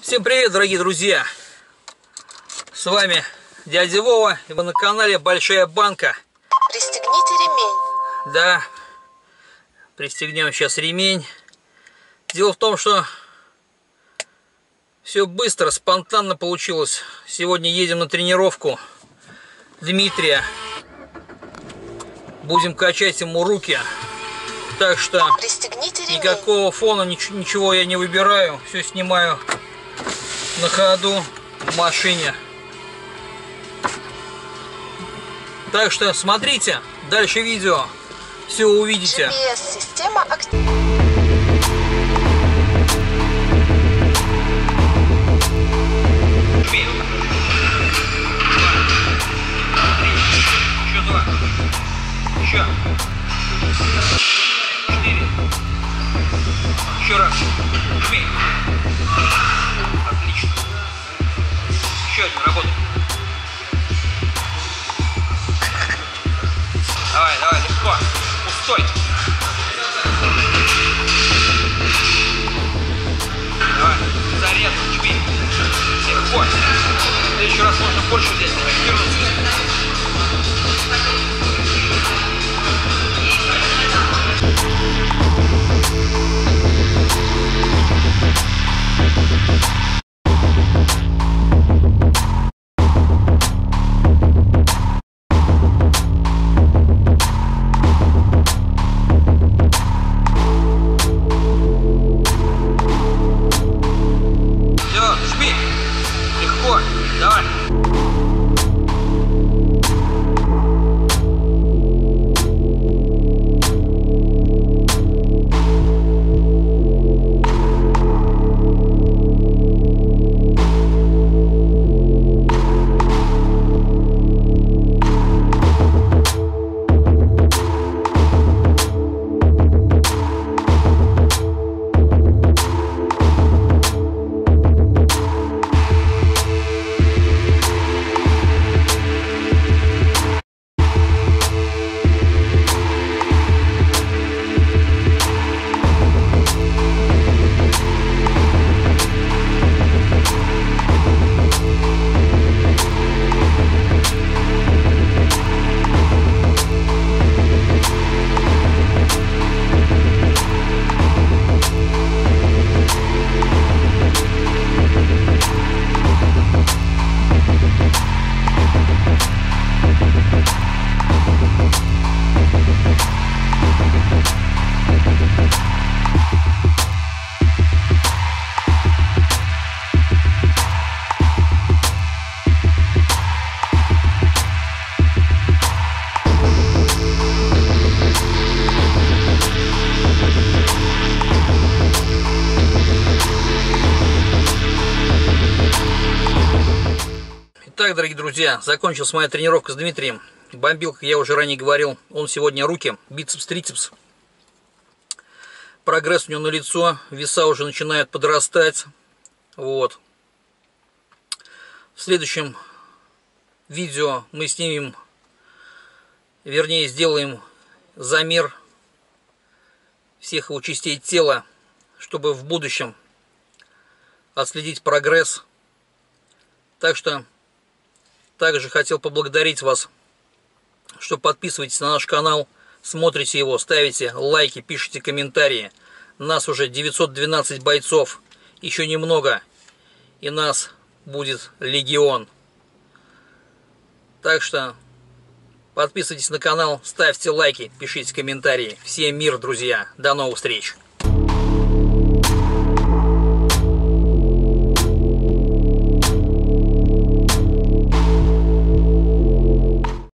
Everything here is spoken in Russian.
Всем привет, дорогие друзья! С вами дядя Вова, и вы на канале Большая Банка. Пристегните ремень. Да, пристегнем сейчас ремень. Дело в том, что все быстро, спонтанно получилось. Сегодня едем на тренировку Дмитрия. Будем качать ему руки. Так что никакого фона, ничего я не выбираю. Все снимаю на ходу в машине. Так что смотрите дальше видео, все увидите. GPS-система активна. Еще. 4. Еще раз. Жми. Отлично. Еще один, работай. Давай, давай, легко. Пустой. Давай, зарезал, жми. Легко. В следующий раз можно больше здесь вернуться. Все, жми. Легко. Давай. Итак, дорогие друзья, закончилась моя тренировка с Дмитрием. Бомбил, как я уже ранее говорил, он сегодня руки, бицепс, трицепс. Прогресс у него налицо, веса уже начинают подрастать. Вот. В следующем видео мы снимем, вернее, сделаем замер всех его частей тела, чтобы в будущем отследить прогресс. Так что также хотел поблагодарить вас, что подписываетесь на наш канал, смотрите его, ставите лайки, пишите комментарии. Нас уже 912 бойцов, еще немного, и нас будет легион. Так что подписывайтесь на канал, ставьте лайки, пишите комментарии. Всем мир, друзья, до новых встреч!